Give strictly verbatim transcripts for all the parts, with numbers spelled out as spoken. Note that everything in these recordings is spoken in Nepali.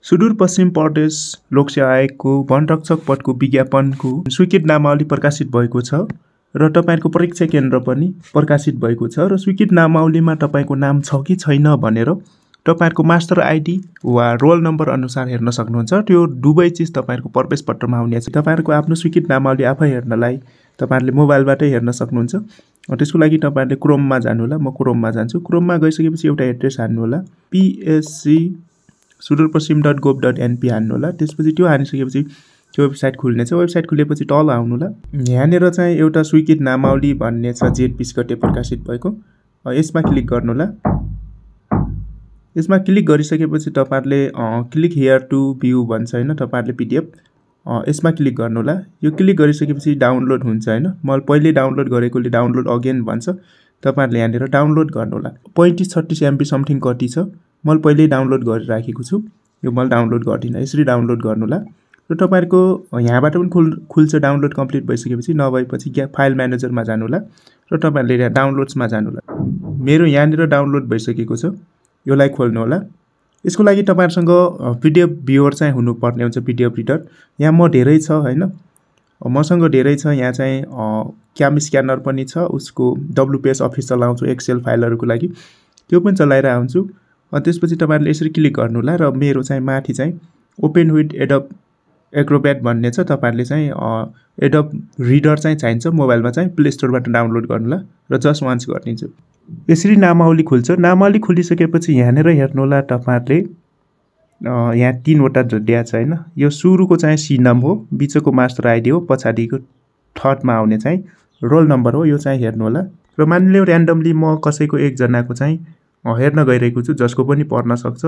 सुदूरपश्चिम प्रदेश लोकसेवा आयोगको वनरक्षक पदको विज्ञापनको स्वीकृत नामावली प्रकाशित भएको छ र तपाईहरुको परीक्षा केन्द्र पनि प्रकाशित भएको छ र स्वीकृत नामावलीमा तपाईको नाम छ कि छैन भनेर तपाईहरुको मास्टर आइडी वा रोल नम्बर अनुसार हेर्न सक्नुहुन्छ। त्यो दुवै चीज तपाईहरुको प्रवेश पत्रमा हुनेछ। तपाईहरुको आफ्नो स्वीकृत नामावली आफै हेर्नलाई तपाईहरुले मोबाइलबाटै हेर्न सक्नुहुन्छ। त्यसको लागि तपाईहरुले क्रोममा जानु होला। म क्रोममा जान्छु। क्रोममा गइसकेपछि एउटा एड्रेस हान्नु होला PSC sudurpashchim dot gov dot n p हान्नु होला। त्यसपछि त्यो हानिसकेपछि त्यो वेबसाइट खुल्नेछ। वेबसाइट खुलेपछि तल आउनु होला। यहाँनेर चाहिँ एउटा स्वीकृत नामावली भन्ने छ जेड बीस गते प्रकाशित भएको। यसमा क्लिक गर्नु होला। यसमा क्लिक गरिसकेपछि तपाईहरुले क्लिक हियर टु भ्यू भन्छ हैन, तपाईहरुले पीडीएफ यसमा क्लिक गर्नु होला। यो क्लिक गरिसकेपछि डाउनलोड हुन्छ हैन। मैले पहिले डाउनलोड गरेकोले डाउनलोड अगेन भन्छ। तपाईहरुले यहाँनेर डाउनलोड गर्नु होला। पैंतीस छत्तीस एमबी समथिङ कति छ। मैले पहिले डाउनलोड गरिराखेको छु। यो मैले डाउनलोड गर्दिन। यसरी डाउनलोड गर्नु होला र तपाईहरुको यहाँबाट पनि खुल खुल्छ। डाउनलोड कम्प्लिट भइसकेपछि नभएपछि फाइल म्यानेजरमा जानु होला र तपाईहरुले डाउनलोड्समा जानु होला। मेरो यहाँनेर डाउनलोड भइसकेको छ। योलाई खोल्नु होला। यसको लागि तपाईहरुसँग पीडीएफ भ्युअर चाहिँ हुनुपर्ने हुन्छ, पीडीएफ रिडर। यहाँ म धेरै छ हैन, मसँग धेरै छ। यहाँ चाहिँ क्याम स्क्यानर पनि छ। उसको डब्ल्युपीएस अफिस चलाउँछु एक्सेल फाइलहरुको लागि, त्यो पनि चलाइरा हुन्छु। त्यसपछि तपाईहरुले यसरी क्लिक गर्नु होला र मेरो चाहिँ माथि चाहिँ ओपन विथ एडोब एक्रोब्याट भन्ने छ। तपाईहरुले चाहिँ एडोब रिडर चाहिँ चाहिन्छ मोबाइलमा चाहिँ प्ले स्टोरबाट डाउनलोड गर्नु होला र जस्ट वान्स गरिदिन्छु। यसरी नामावली खुल्छ। नामावली खुलिसकेपछि यहाँनेर हेर्नु होला तपाईहरुले यहाँ तीनवटा झुड्या छ हैन। यो सुरुको चाहिँ सी नाम हो, बीचको मास्टर आइडी हो, पछाडीको थर्डमा आउने चाहिँ रोल नम्बर हो। यो चाहिँ हेर्नु होला र मानिलियो र्यान्डमली म कसैको एक जनाको चाहिँ हेर्न गइरहेको छु, जसको पनि पर्न सक्छ।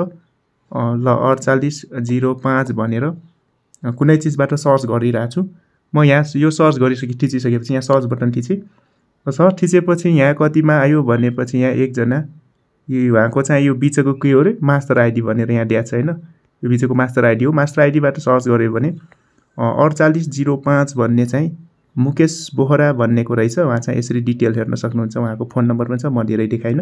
ल अडचालीस जीरो पाँच भनेर कुनै चीजबाट सर्च गरिरहेको छु। म यहाँ यो सर्च गरिसके थिचिसकेपछि यहाँ सर्च बटन थिचे। सर्च थिचेपछि यहाँ कतिमा आयो भनेपछि यहाँ एक जना यो उहाँको चाहिँ यो बीचको के हो रे मास्टर आइडी भनेर यहाँ दिएको छ हैन। यो बीचको मास्टर आइडी हो। मास्टर आइडीबाट सर्च गर्यो भने अडचालीस जीरो पाँच भन्ने चाहिँ मुकेश बोहरा भन्नेको रहेछ। उहाँ चाहिँ यसरी डिटेल हेर्न सक्नुहुन्छ। उहाँको फोन नम्बर पनि छ, म धेरै देखाइन।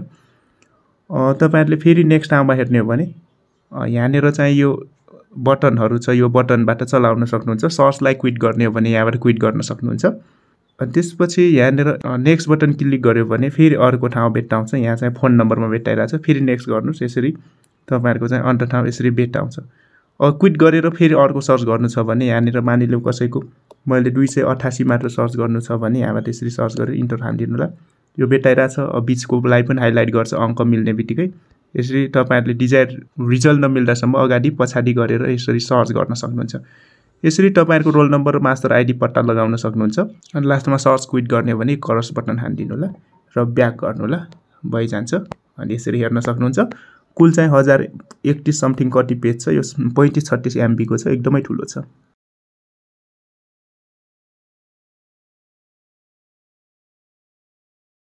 तपाईहरुले फेरि नेक्स्ट ठाउँमा हेर्ने हो भने यहाँनेर चाहिँ यो बटनहरु छ। यो बटनबाट चलाउन सक्नुहुन्छ। सर्चलाई क्विट गर्ने हो भने यहाँबाट क्विट गर्न सक्नुहुन्छ। त्यसपछि यहाँनेर नेक्स्ट बटन क्लिक गर्यो भने फेरि अर्को ठाउँ भेट्टाउँछ। यहाँ चाहिँ फोन नम्बरमा भेट्टाइराछ। फेरि नेक्स्ट गर्नुस्। यसरी तपाईहरुको चाहिँ अन्त ठाउँ यसरी भेट्टाउँछ। अब क्विट गरेर फेरि अर्को सर्च गर्नु छ भने यहाँनेर मानिलिउ कसैको मैले दुई सय अठासी मात्र सर्च गर्नु छ भने यहाँबाट यसरी सर्च गरेर इन्टर हान्दिनु होला। यो भेट्टाइराछ। अब बीचकोलाई पनि हाइलाइट गर्छ अंक मिल्ने बित्तिकै। यसरी तपाईहरुले डिजायर रिजल्ट नमिल्दासम्म अगाडि पछाडी गरेर यसरी सर्च गर्न सक्नुहुन्छ। यसरी तपाईहरुको रोल नम्बर र मास्टर आइडी पत्ता लगाउन सक्नुहुन्छ। अनि लास्टमा सर्च क्विट गर्ने हो भने क्रस बटन हान्दिनु होला र ब्याक गर्नु होला, भइजान्छ। अनि यसरी हेर्न सक्नुहुन्छ। कुल चाहिँ हजार एकतीस समथिङ कति पेज छ। यो पैंतीस छत्तीस एमबी को छ, एकदमै ठुलो छ।